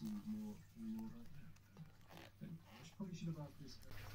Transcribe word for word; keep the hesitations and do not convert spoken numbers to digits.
seemed more real right now. And I should probably should have asked this.